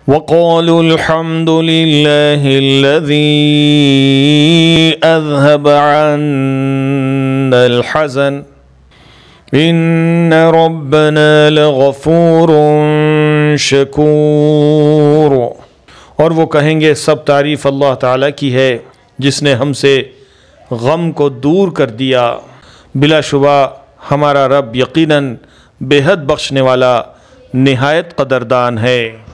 वक़ालुल हम्दुलिल्लाहिल्लज़ी अज़हब अन्नल हज़न इन्न रब्बना लगफ़ूरुन शकूर। और वो कहेंगे सब तारीफ़ अल्लाह ताला की है जिसने हमसे गम को दूर कर दिया। बिलाशुबा हमारा रब यकीनन बेहद बख्शने वाला निहायत कदरदान है।